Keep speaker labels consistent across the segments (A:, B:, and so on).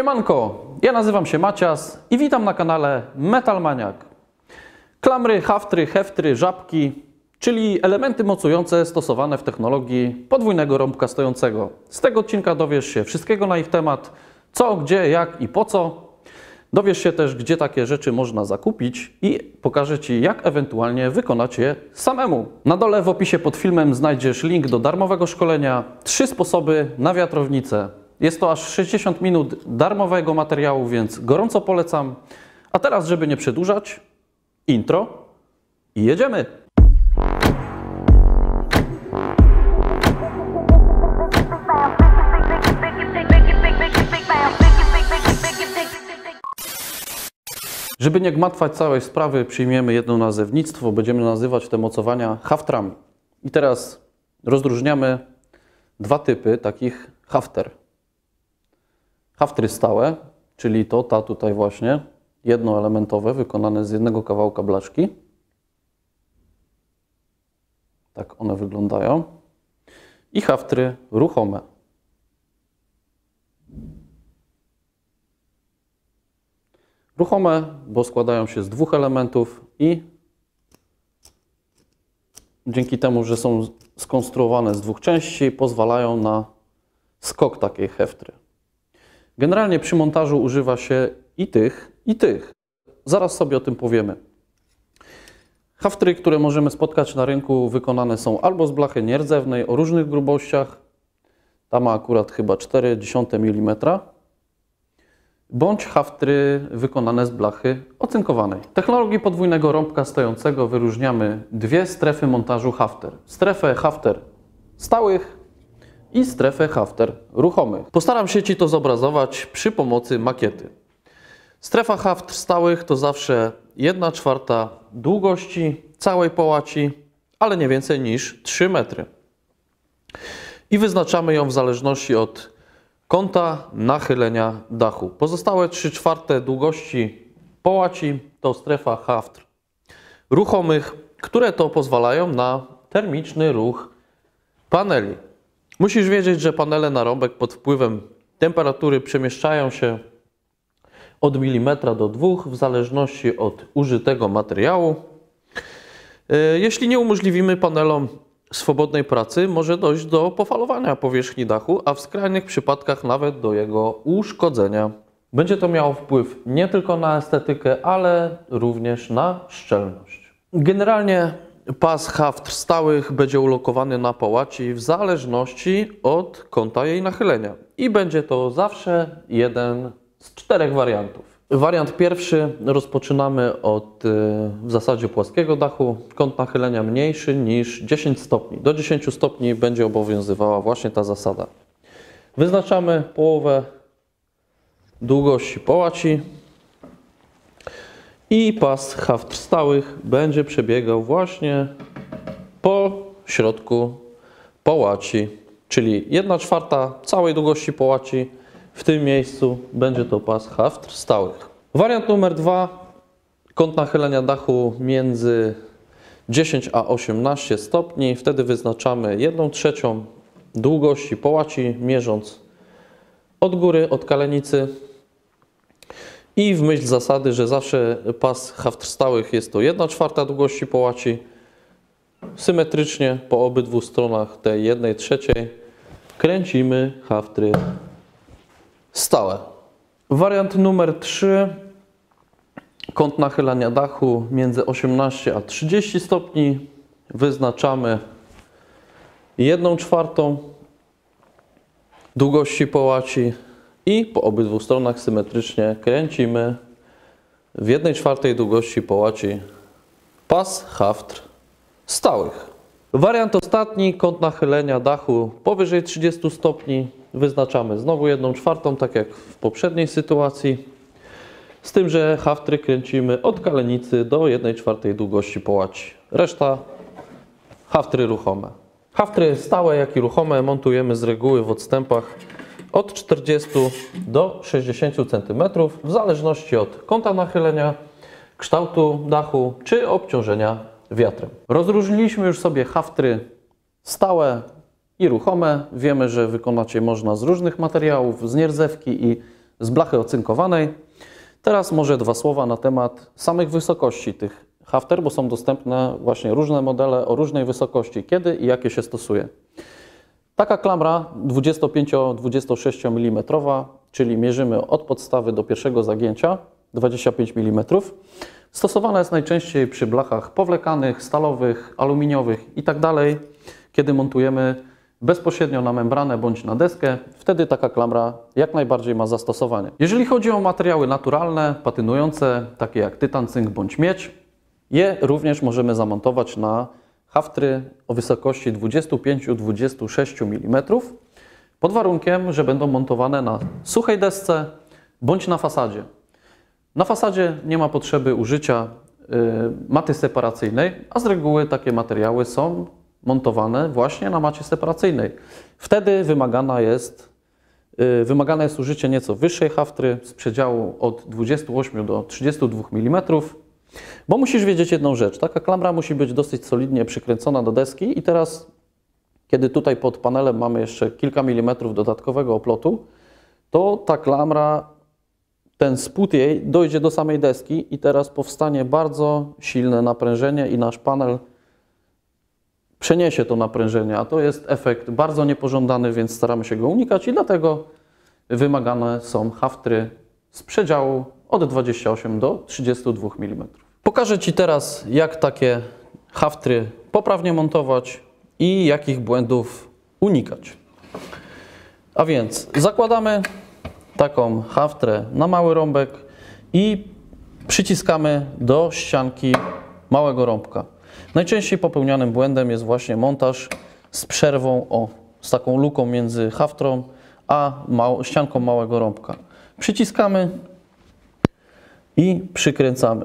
A: Siemanko, ja nazywam się Macias i witam na kanale Metal Maniak. Klamry, haftry, heftry, żabki, czyli elementy mocujące stosowane w technologii podwójnego rąbka stojącego. Z tego odcinka dowiesz się wszystkiego na ich temat, co, gdzie, jak i po co. Dowiesz się też, gdzie takie rzeczy można zakupić i pokażę Ci, jak ewentualnie wykonać je samemu. Na dole w opisie pod filmem znajdziesz link do darmowego szkolenia 3 sposoby na wiatrownicę. Jest to aż 60 minut darmowego materiału, więc gorąco polecam. A teraz, żeby nie przedłużać, intro i jedziemy! Żeby nie gmatwać całej sprawy, przyjmiemy jedno nazewnictwo. Będziemy nazywać te mocowania haftrami. I teraz rozróżniamy dwa typy takich hafter. Haftry stałe, czyli ta tutaj właśnie, jednoelementowe, wykonane z jednego kawałka blaszki. Tak one wyglądają. I haftry ruchome. Ruchome, bo składają się z 2 elementów i dzięki temu, że są skonstruowane z 2 części, pozwalają na skok takiej heftry. Generalnie przy montażu używa się i tych, i tych. Zaraz sobie o tym powiemy. Haftry, które możemy spotkać na rynku, wykonane są albo z blachy nierdzewnej o różnych grubościach, ta ma akurat chyba 0,4 mm, bądź haftry wykonane z blachy ocynkowanej. W technologii podwójnego rąbka stojącego wyróżniamy 2 strefy montażu hafter. Strefę hafter stałych i strefę hafter ruchomych. Postaram się Ci to zobrazować przy pomocy makiety. Strefa haftr stałych to zawsze 1/4 długości całej połaci, ale nie więcej niż 3 metry. I wyznaczamy ją w zależności od kąta nachylenia dachu. Pozostałe 3/4 długości połaci to strefa haftr ruchomych, które to pozwalają na termiczny ruch paneli. Musisz wiedzieć, że panele na rąbek pod wpływem temperatury przemieszczają się od milimetra do 2 w zależności od użytego materiału. Jeśli nie umożliwimy panelom swobodnej pracy, może dojść do pofalowania powierzchni dachu, a w skrajnych przypadkach nawet do jego uszkodzenia. Będzie to miało wpływ nie tylko na estetykę, ale również na szczelność. Generalnie pas haftr stałych będzie ulokowany na połaci w zależności od kąta jej nachylenia. I będzie to zawsze jeden z 4 wariantów. Wariant pierwszy rozpoczynamy od w zasadzie płaskiego dachu. Kąt nachylenia mniejszy niż 10 stopni. Do 10 stopni będzie obowiązywała właśnie ta zasada. Wyznaczamy połowę długości połaci i pas haftr stałych będzie przebiegał właśnie po środku połaci, czyli 1/4 całej długości połaci. W tym miejscu będzie to pas haftr stałych. Wariant numer 2. Kąt nachylenia dachu między 10 a 18 stopni. Wtedy wyznaczamy 1/3 długości połaci, mierząc od góry, od kalenicy. I w myśl zasady, że zawsze pas haftr stałych jest to 1/4 długości połaci, symetrycznie po obydwu stronach tej 1/3 kręcimy haftry stałe. Wariant numer 3. Kąt nachylania dachu między 18 a 30 stopni. Wyznaczamy 1/4 długości połaci i po obydwu stronach symetrycznie kręcimy w 1/4 długości połaci pas haftr stałych. Wariant ostatni, kąt nachylenia dachu powyżej 30 stopni. Wyznaczamy znowu 1/4, tak jak w poprzedniej sytuacji. Z tym, że haftry kręcimy od kalenicy do 1/4 długości połaci. Reszta haftry ruchome. Haftry stałe, jak i ruchome montujemy z reguły w odstępach od 40 do 60 cm w zależności od kąta nachylenia, kształtu dachu czy obciążenia wiatrem. Rozróżniliśmy już sobie haftry stałe i ruchome. Wiemy, że wykonać je można z różnych materiałów, z nierdzewki i z blachy ocynkowanej. Teraz może dwa słowa na temat samych wysokości tych hafter, bo są dostępne właśnie różne modele o różnej wysokości, kiedy i jakie się stosuje. Taka klamra 25-26 mm, czyli mierzymy od podstawy do pierwszego zagięcia 25 mm. Stosowana jest najczęściej przy blachach powlekanych, stalowych, aluminiowych itd. Kiedy montujemy bezpośrednio na membranę bądź na deskę, wtedy taka klamra jak najbardziej ma zastosowanie. Jeżeli chodzi o materiały naturalne, patynujące, takie jak tytan, cynk bądź miedź, je również możemy zamontować na haftry o wysokości 25-26 mm, pod warunkiem, że będą montowane na suchej desce bądź na fasadzie. Na fasadzie nie ma potrzeby użycia maty separacyjnej, a z reguły takie materiały są montowane właśnie na macie separacyjnej. Wtedy wymagane jest użycie nieco wyższej haftry z przedziału od 28 do 32 mm, bo musisz wiedzieć jedną rzecz. Taka klamra musi być dosyć solidnie przykręcona do deski i teraz, kiedy tutaj pod panelem mamy jeszcze kilka milimetrów dodatkowego oplotu, to ta klamra, ten spód jej dojdzie do samej deski i teraz powstanie bardzo silne naprężenie i nasz panel przeniesie to naprężenie, a to jest efekt bardzo niepożądany, więc staramy się go unikać i dlatego wymagane są haftry z przedziału od 28 do 32 mm. Pokażę Ci teraz, jak takie haftry poprawnie montować i jakich błędów unikać. A więc zakładamy taką haftrę na mały rąbek i przyciskamy do ścianki małego rąbka. Najczęściej popełnianym błędem jest właśnie montaż z przerwą, z taką luką między haftrą a ścianką małego rąbka. Przyciskamy i przykręcamy.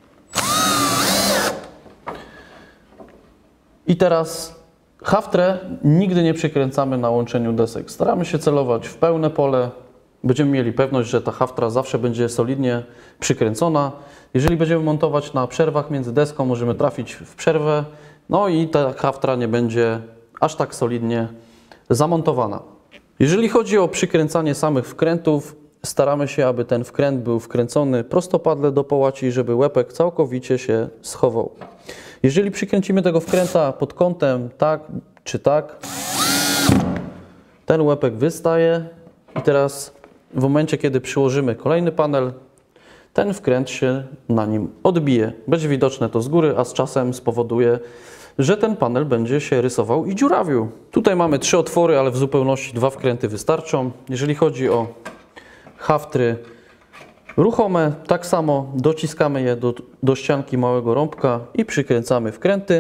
A: I teraz haftrę nigdy nie przykręcamy na łączeniu desek. Staramy się celować w pełne pole. Będziemy mieli pewność, że ta haftra zawsze będzie solidnie przykręcona. Jeżeli będziemy montować na przerwach między deską, możemy trafić w przerwę, no i ta haftra nie będzie aż tak solidnie zamontowana. Jeżeli chodzi o przykręcanie samych wkrętów, staramy się, aby ten wkręt był wkręcony prostopadle do połaci, żeby łepek całkowicie się schował. Jeżeli przykręcimy tego wkręta pod kątem tak czy tak, ten łepek wystaje i teraz w momencie, kiedy przyłożymy kolejny panel, ten wkręt się na nim odbije. Będzie widoczne to z góry, a z czasem spowoduje, że ten panel będzie się rysował i dziurawił. Tutaj mamy 3 otwory, ale w zupełności 2 wkręty wystarczą. Jeżeli chodzi o haftry ruchome, tak samo dociskamy je do ścianki małego rąbka i przykręcamy wkręty,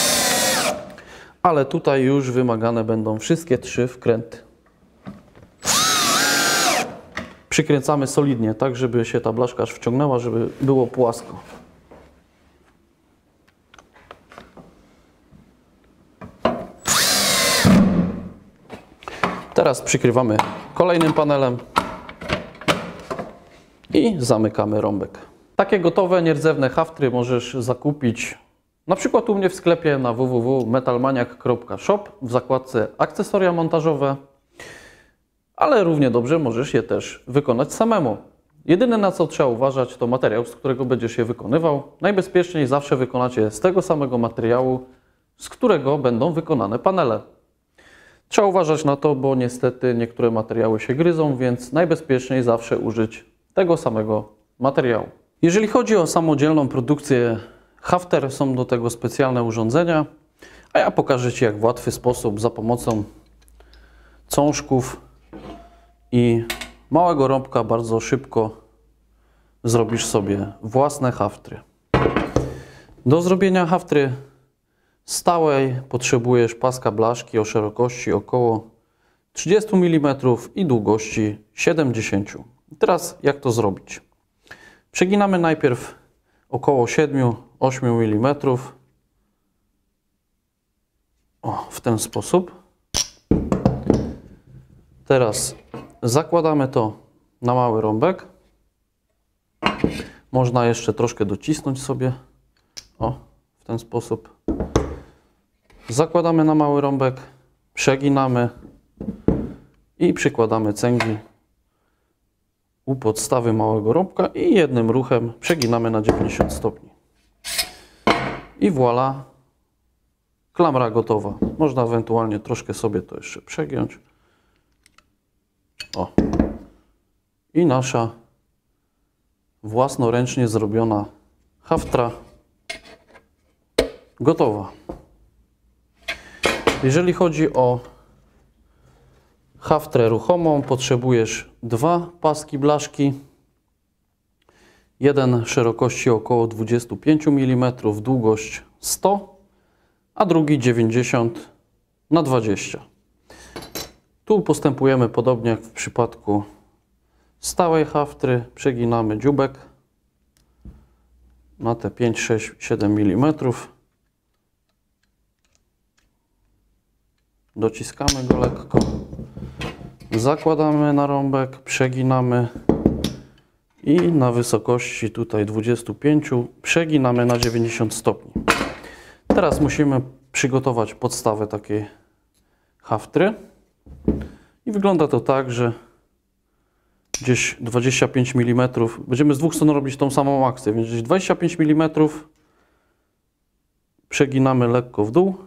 A: ale tutaj już wymagane będą wszystkie 3 wkręty. Przykręcamy solidnie, tak żeby się ta blaszka aż wciągnęła, żeby było płasko. Teraz przykrywamy kolejnym panelem i zamykamy rąbek. Takie gotowe, nierdzewne haftry możesz zakupić na przykład u mnie w sklepie na www.metalmaniak.shop w zakładce akcesoria montażowe, ale równie dobrze możesz je też wykonać samemu. Jedyne, na co trzeba uważać, to materiał, z którego będziesz je wykonywał. Najbezpieczniej zawsze wykonać je z tego samego materiału, z którego będą wykonane panele. Trzeba uważać na to, bo niestety niektóre materiały się gryzą, więc najbezpieczniej zawsze użyć tego samego materiału. Jeżeli chodzi o samodzielną produkcję hafter, są do tego specjalne urządzenia, a ja pokażę Ci, jak w łatwy sposób za pomocą cążków i małego rąbka bardzo szybko zrobisz sobie własne haftry. Do zrobienia haftry stałej potrzebujesz paska blaszki o szerokości około 30 mm i długości 70 mm. Teraz jak to zrobić? Przeginamy najpierw około 7-8 mm. W ten sposób. Teraz zakładamy to na mały rąbek. Można jeszcze troszkę docisnąć sobie. W ten sposób. Zakładamy na mały rąbek, przeginamy i przykładamy cęgi u podstawy małego rąbka i jednym ruchem przeginamy na 90 stopni. I voilà, klamra gotowa. Można ewentualnie troszkę sobie to jeszcze przegiąć. O. I nasza własnoręcznie zrobiona haftra gotowa. Jeżeli chodzi o haftrę ruchomą, potrzebujesz 2 paski blaszki. Jeden szerokości około 25 mm, długość 100, a drugi 90 na 20. Tu postępujemy podobnie jak w przypadku stałej haftry. Przeginamy dzióbek na te 5, 6, 7 mm. Dociskamy go lekko. Zakładamy na rąbek, przeginamy i na wysokości tutaj 25 przeginamy na 90 stopni. Teraz musimy przygotować podstawę takiej haftry i wygląda to tak, że gdzieś 25 mm, będziemy z dwóch stron robić tą samą akcję, więc gdzieś 25 mm przeginamy lekko w dół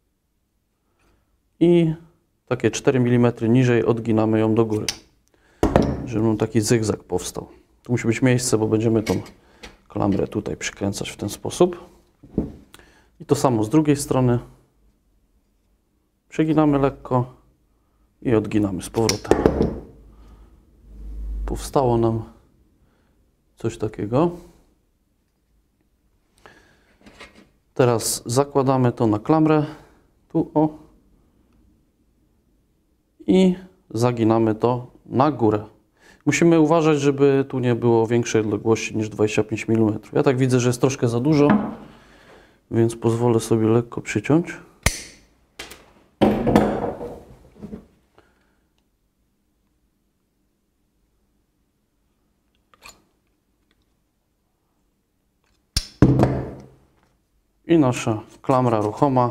A: i takie 4 mm niżej odginamy ją do góry, żeby nam taki zygzak powstał. Tu musi być miejsce, bo będziemy tą klamrę tutaj przykręcać w ten sposób. I to samo z drugiej strony. Przeginamy lekko i odginamy z powrotem. Powstało nam coś takiego. Teraz zakładamy to na klamrę. Tu o. I zaginamy to na górę. Musimy uważać, żeby tu nie było większej odległości niż 25 mm. Ja tak widzę, że jest troszkę za dużo, więc pozwolę sobie lekko przyciąć. I nasza klamra ruchoma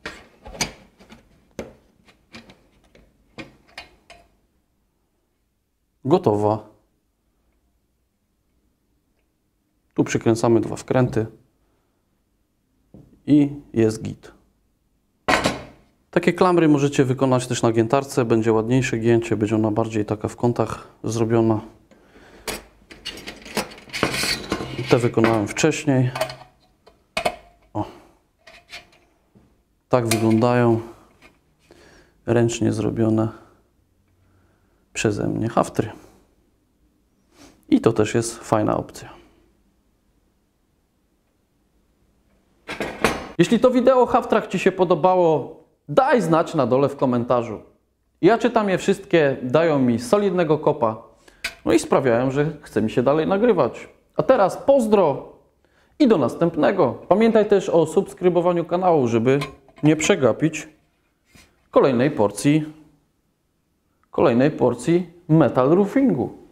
A: gotowa. Tu przykręcamy 2 wkręty i jest git. Takie klamry możecie wykonać też na giętarce. Będzie ładniejsze gięcie, będzie ona bardziej taka w kątach zrobiona. Te wykonałem wcześniej. O. Tak wyglądają ręcznie zrobione przeze mnie haftry. I to też jest fajna opcja. Jeśli to wideo o haftrach Ci się podobało, daj znać na dole w komentarzu. Ja czytam je wszystkie, dają mi solidnego kopa, no i sprawiają, że chce mi się dalej nagrywać. A teraz pozdro i do następnego. Pamiętaj też o subskrybowaniu kanału, żeby nie przegapić kolejnej porcji metal roofingu.